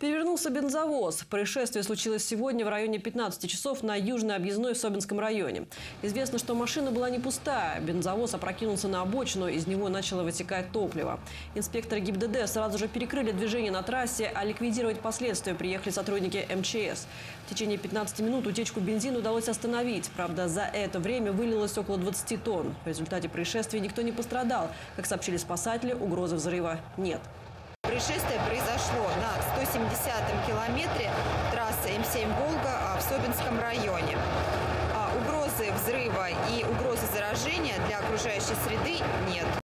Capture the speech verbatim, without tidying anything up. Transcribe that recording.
Перевернулся бензовоз. Происшествие случилось сегодня в районе пятнадцати часов на Южной объездной в Собинском районе. Известно, что машина была не пустая. Бензовоз опрокинулся на обочину, из него начало вытекать топливо. Инспекторы ГИБДД сразу же перекрыли движение на трассе, а ликвидировать последствия приехали сотрудники эм че эс. В течение пятнадцати минут утечку бензина удалось остановить. Правда, за это время вылилось около двадцати тонн. В результате происшествия никто не пострадал. Как сообщили спасатели, угрозы взрыва нет. Происшествие произошло на сто семидесятом километре трассы эм семь «Волга» в Собинском районе. Угрозы взрыва и угрозы заражения для окружающей среды нет.